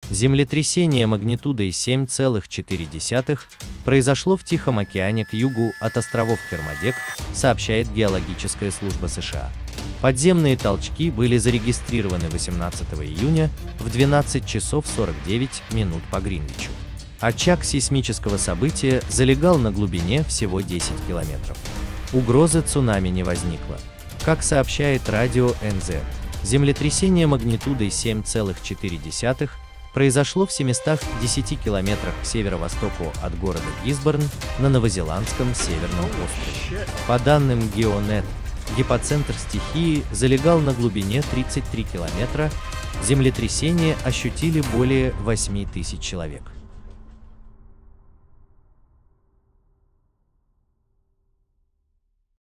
Землетрясение магнитудой 7,4 произошло в Тихом океане к югу от островов Кермадек, сообщает Геологическая служба США. Подземные толчки были зарегистрированы 18 июня в 12 часов 49 минут по Гринвичу. Очаг сейсмического события залегал на глубине всего 10 километров. Угрозы цунами не возникло. Как сообщает радио НЗ, землетрясение магнитудой 7,4 произошло в 710 километрах к северо-востоку от города Гисборн на Новозеландском Северном острове. По данным Геонет, гипоцентр стихии залегал на глубине 33 километра, землетрясение ощутили более 8000 человек.